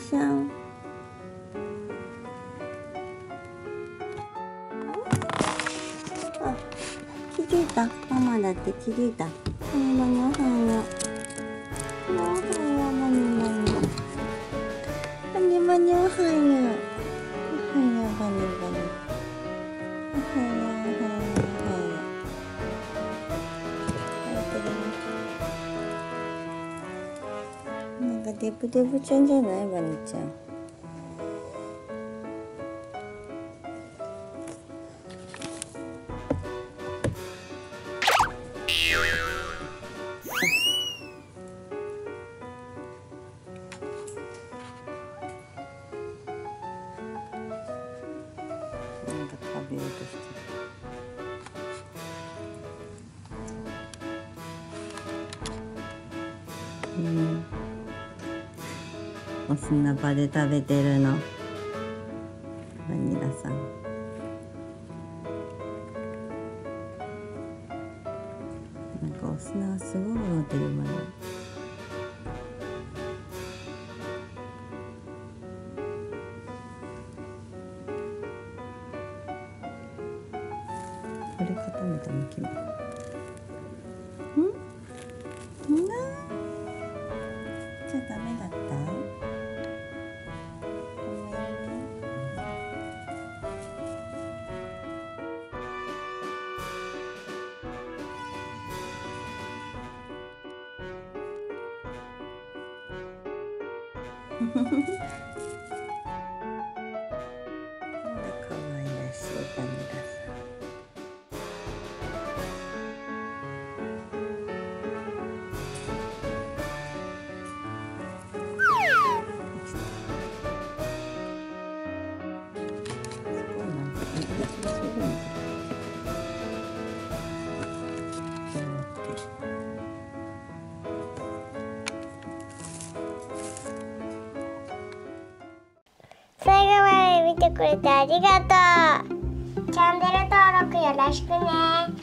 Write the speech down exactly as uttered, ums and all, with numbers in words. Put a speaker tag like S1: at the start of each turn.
S1: しゃん。あ、気づいた。ママだって気づいた。ママにおはよう。おはよう、マニマニ。マニマニおはよう。おはよう、マニマニ。おはよう、おはよう、おはよう。なんかデブデブちゃんじゃないバニちゃん。なんか食べようとしてる。うん。お砂場で食べてるの。バニラさん。なんかお砂がすごい持ってるまで。これ固めたのきも。ん？んな？じゃダメだった？ごめんね。ふふふ。可愛らしいバニラさん。
S2: 最後まで見てくれてありがとう。チャンネル登録よろしくね。